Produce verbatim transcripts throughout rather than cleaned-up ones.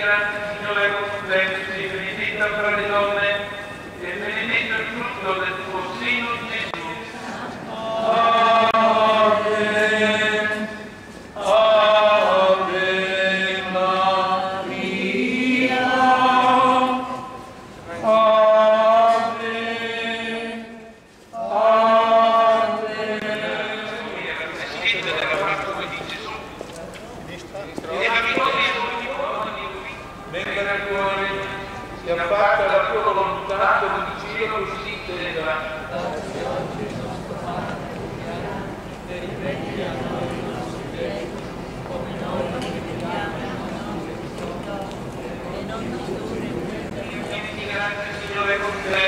grazie, Signore, con te, sei benedetta fra le donne, e benedetto il frutto del tuo seno, Gesù. Amen. Ave Maria. Ave. Ave. Presidente della Pasqua di Gesù. E la vittoria di uomini, venga dal cuore, sia fatta la tua volontà come in cielo così in terra. Grazie, Signore, con te.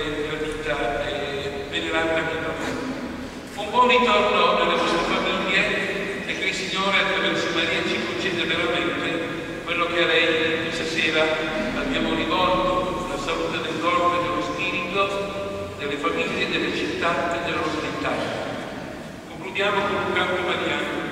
Un buon ritorno nelle vostre famiglie Maria ci concede veramente quello che a lei questa sera abbiamo rivolto, la salute del corpo e dello spirito, delle famiglie, delle città e della nostra Italia. Concludiamo con un canto mariano.